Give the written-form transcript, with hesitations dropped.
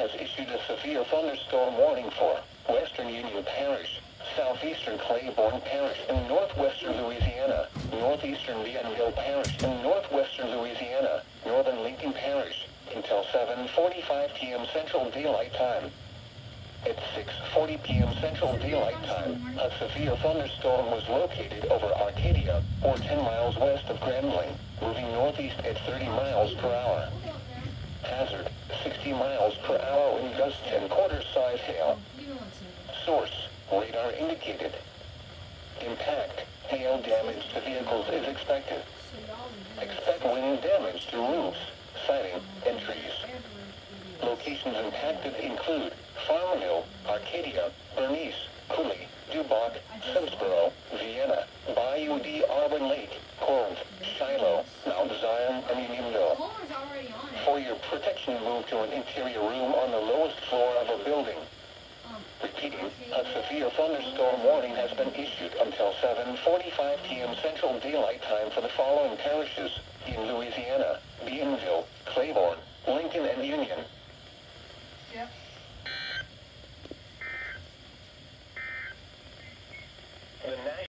has issued a severe thunderstorm warning for Western Union Parish, southeastern Claiborne Parish in northwestern Louisiana, northeastern Bienville Parish in northwestern Louisiana, northern Lincoln Parish, until 7:45 p.m. Central Daylight Time. At 6:40 p.m. Central Daylight Time, a severe thunderstorm was located over Arcadia, or 10 miles west of Grambling, moving northeast at 30 miles per hour. Hazard, 60 miles per hour in gusts and quarter-size hail. Source, radar indicated. Impact, hail damage to vehicles is expected. Expect wind damage to roofs, siding, and trees. Locations impacted include Farmville, Arcadia, Bernice, Cooley, Duboc, Simsboro, Vienna, Bayou d'Auburn Lake, Corinth, Shiloh, Mount Zion, and Unionville. For your protection, move to an interior room on the lowest floor of a building. Repeating, a severe thunderstorm warning has been issued until 7:45 p.m. Central Daylight Time for the following parishes in Louisiana: Bienville, Claiborne, Lincoln, and Union. Yep.